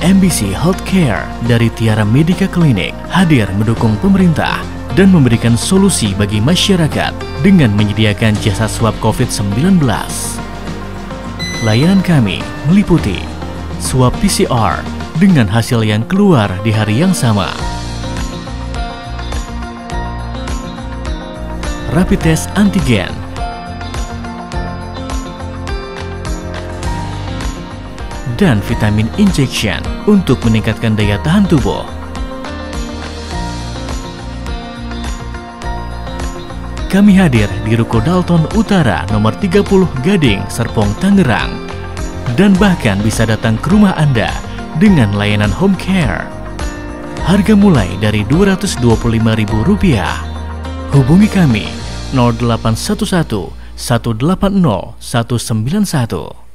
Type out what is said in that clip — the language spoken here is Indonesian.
MBC Healthcare dari Tiara Medica Clinic hadir mendukung pemerintah dan memberikan solusi bagi masyarakat dengan menyediakan jasa swab COVID-19. Layanan kami meliputi swab PCR dengan hasil yang keluar di hari yang sama, rapid test antigen, dan vitamin injection untuk meningkatkan daya tahan tubuh. Kami hadir di Ruko Dalton Utara nomor 30 Gading, Serpong, Tangerang, dan bahkan bisa datang ke rumah Anda dengan layanan home care. Harga mulai dari Rp225.000. Hubungi kami 0811 180 191.